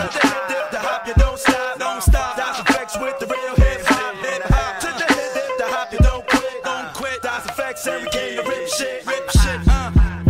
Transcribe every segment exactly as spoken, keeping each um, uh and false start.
To the hip, dip, the hop, you don't stop, don't stop. Das Effects with the real hip hop, hip hop. To the hip, dip, the hop, you don't quit, don't quit. Das Effects, and we came to rip shit, rip shit. Uh.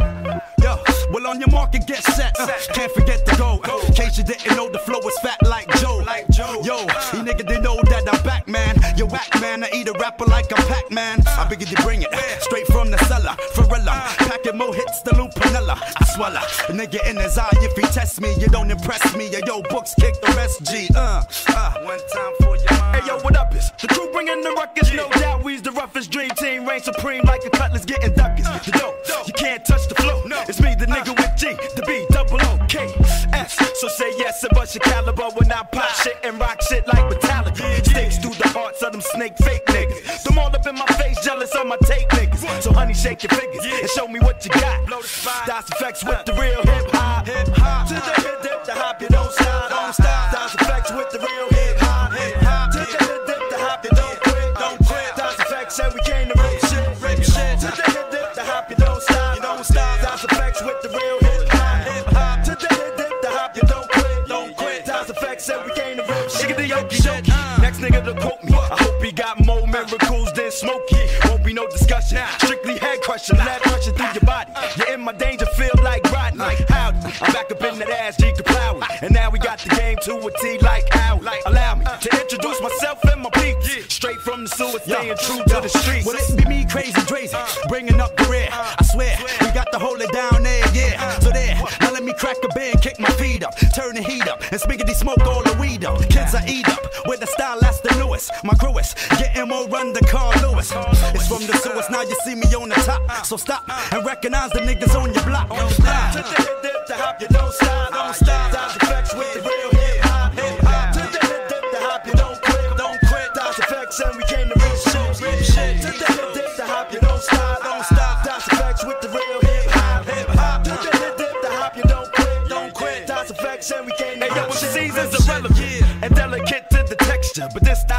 Yo, well on your market, get set. Uh, can't forget to go. Uh, in case you didn't know, the flow is fat like Joe. Like Joe. Yo, you niggas they know that I'm back, man. You whack, man. I eat a rapper like I'm Pac-Man. I beg you to bring it straight from the cellar. Ferrella, packing more hits than Lupinella. I swallow a nigga in his eye. If he test me, you don't impress me. Yo, yo, books kick the rest. G. Uh, uh. One time for your mind. Hey, yo, what up is the crew bringing the ruckus? No doubt we's the roughest dream team. Reign supreme like a cutlass getting duckers. The dope, you can't touch the flow. It's me, the nigga with G, the B, double O, K, S. So say yes and bust your caliber when I pop shit and rock shit like Metallica. Sticks through the hearts of them snake fake niggas. Them all up in my face, jealous of my tape niggas. So honey, shake your fingers and show me what you got. Das Effects with the real hip hop. Hip hop. To the hip dip, the hop, you don't stop, don't stop. Das Effects with the real hip hop. Hip hop. To the hip dip, the hop, you don't quit, don't quit. Das Effects said we came to rip shit, rip shit. To the hip dip, the hop, you don't stop, you don't stop. Das Effects with the real hip hop. Hip hop. To the hip dip, the hop, you don't quit, don't quit. Das Effects said we came to rip shit. The yoki doki. Next nigga to quote me. I hope he got more miracles than Smokey. Won't be no discussion. Strictly head crushing, lead rushing through your body. You're in my danger field like Rodney. Howdy, I'm back up in that ass, G Kaplawi. And now we got the game to a T like how. Allow me to introduce myself and my peeps. Straight from the sewer, staying true to the streets. Well, it be me, crazy, crazy, bringing up the rear. I swear, we got to hold it down there, yeah. So there, now let me crack a beer, kick my feet up, turn the heat up, and spiggity smoke all the weed up. Kids I eat up, with the style that's the newest. My crew is getting more run than Carl Lewis. It's from the sewers, now you see me on the top. So stop and recognize the niggas on your block. On the block. To the hip dip, the hop, you don't stop, don't stop. Das Effects with the real hip hop, hip hop. To the hip dip, the hop, you don't quit, don't quit. Das Effects and we came to rip shit, rip shit. To the hip dip, the hop, you don't stop, don't stop. Das Effects with the real hip hop, hip hop. To the hip dip, the hop, you don't quit, don't quit. Das Effects and we came to rip shit. Hey yo, the season's irrelevant and delicate to the texture, but this